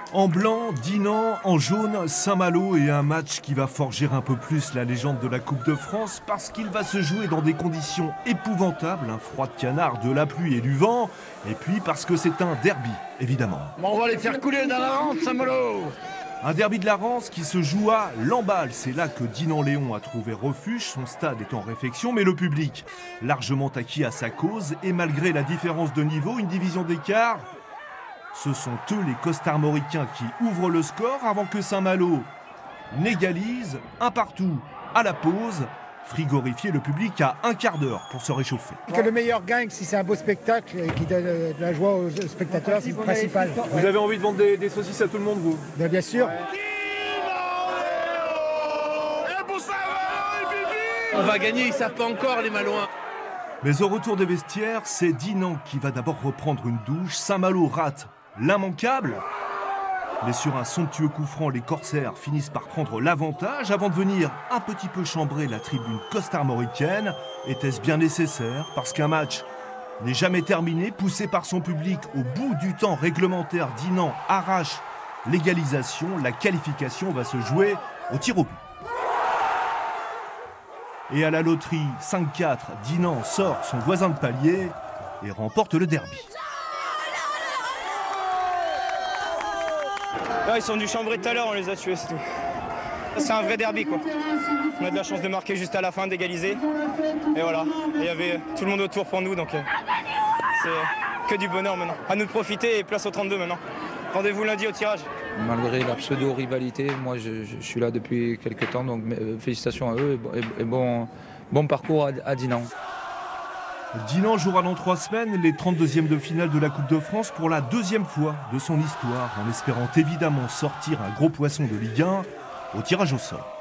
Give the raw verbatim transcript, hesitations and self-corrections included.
En blanc, Dinan, en jaune, Saint-Malo et un match qui va forger un peu plus la légende de la Coupe de France parce qu'il va se jouer dans des conditions épouvantables, un froid de canard, de la pluie et du vent, et puis parce que c'est un derby, évidemment. Bon, on va les faire couler dans la rente, Saint-Malo. Un derby de la Rance qui se joue à Lamballe. C'est là que Dinan-Léon a trouvé refuge, son stade est en réfection, mais le public, largement acquis à sa cause, et malgré la différence de niveau, une division d'écart, ce sont eux les costarmoricains qui ouvrent le score avant que Saint-Malo n'égalise, un partout à la pause. Frigorifier le public à un quart d'heure pour se réchauffer. Que le meilleur gagne si c'est un beau spectacle et qui donne de la joie aux spectateurs, c'est le principal. Vous avez envie de vendre des, des saucisses à tout le monde, vous? Bien, bien sûr. On va gagner, ils savent pas encore les Malouins. Mais au retour des vestiaires, c'est Dinan qui va d'abord reprendre une douche. Saint-Malo rate l'immanquable. Mais sur un somptueux coup franc, les corsaires finissent par prendre l'avantage avant de venir un petit peu chambrer la tribune costarmoricaine. Était-ce bien nécessaire? Parce qu'un match n'est jamais terminé. Poussé par son public au bout du temps réglementaire, Dinan arrache l'égalisation. La qualification va se jouer au tir au but. Et à la loterie cinq quatre, Dinan sort son voisin de palier et remporte le derby. Là, ils sont venus chambrer tout à l'heure, on les a tués, c'est tout. C'est un vrai derby, quoi. On a de la chance de marquer juste à la fin, d'égaliser. Et voilà, il y avait tout le monde autour pour nous, donc euh, c'est que du bonheur maintenant. À nous de profiter et place au trente-deux maintenant. Rendez-vous lundi au tirage. Malgré la pseudo-rivalité, moi je, je, je suis là depuis quelques temps, donc euh, félicitations à eux et, et, et bon, bon parcours à, à Dinan. Dinan jouera dans trois semaines les trente-deuxièmes de finale de la Coupe de France pour la deuxième fois de son histoire, en espérant évidemment sortir un gros poisson de Ligue un au tirage au sort.